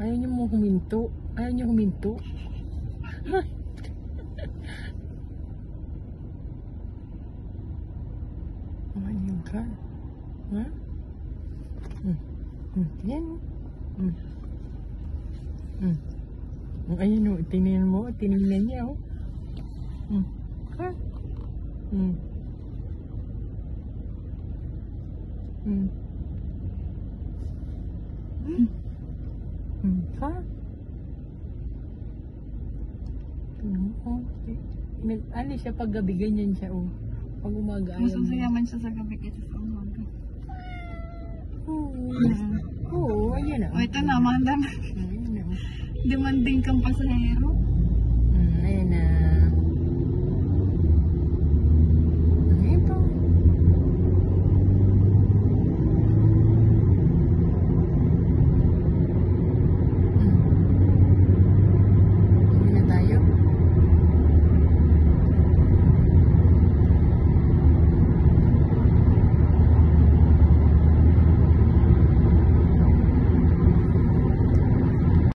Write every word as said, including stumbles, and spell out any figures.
Ayaw niyo mo huminto. Ayaw niyo huminto. Ayaw ka. Ha? Hmm. Hmm. Yan. Hmm. Hmm. Ayan o, tinignan mo. Tinignan niya o. Hmm. Ha? Hmm. Hmm. Hmm. Hmm. Ha? Tingnan mo. Nag- Ano siya pag gabi, ganyan siya o. Pag umaga ayaw mo. Masusayaman siya sa gabi kasi sa umaga. Oo. Oo, ayan o. O ito na, mandam. Ayan o. Demanding kang pasahero.